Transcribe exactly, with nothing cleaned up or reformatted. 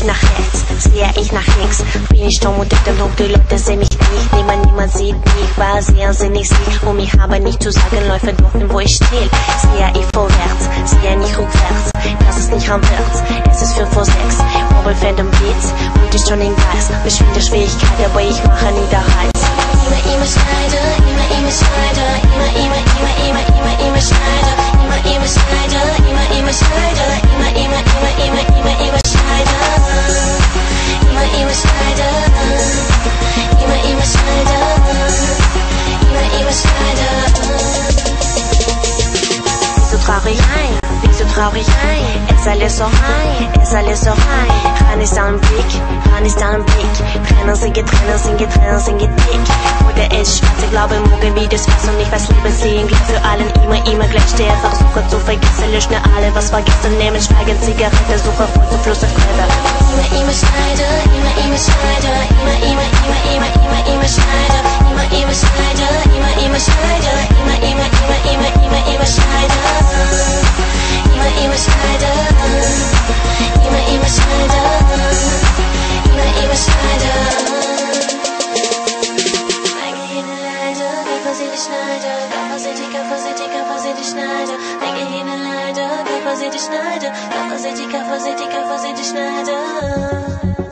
nach rechts, sehe ich nach links. Bin ich dumm und im Dunkel, Leute sehen mich nicht. Niemand, niemand sieht mich, war sehr sinnig sie. Um mich aber nicht zu sagen, läufe dorthin, wo ich stehe. Sehe ich vorwärts, sehe nicht rückwärts. Das ist nicht rückwärts, es ist fünf vor sechs. Mobile Phantom Beats, und ist schon in Geist. Beschwinde Schwierigkeit, aber ich mache nie der Reiz. Immer, immer Schneider, immer, immer Schneider, immer, immer, immer, immer, immer, immer Schneider, immer, immer Schneider, immer, immer Schneider, immer, immer, immer, immer, immer, immer Schneider, immer, immer Schneider, immer, immer Schneider, immer, immer Schneider. Bist du traurig ein? Bist du traurig ein? Es alles so rein, es alles so rein. Ran ist am Blick, ran ist am Blick. Tränen sind getrennt, sind getrennt, sind gedick. Oder es schwarz, ich glaube morgen wie das was und ich weiß Liebe sehen. Gleich für allen, immer, immer gleich stehe. Versuche zu vergessen, lösche alle, was vergessen. Nehmen, schweigen, Zigarette, suche voll zu Fluss und Quelle. Immer, immer Schneider, immer, immer Schneider. Immer, immer, immer, immer, immer, immer Schneider. Immer, immer Schneider, immer, immer Schneider. Immer, immer, immer, immer, immer, immer Schneider. Immer, immer Schneider. Immer, immer Schneider. Immer, immer Schneider. Schneider, Capacity, Capacity, Capacity Schneider. Denke hin leider, Capacity Schneider, Capacity, Capacity, Capacity Schneider.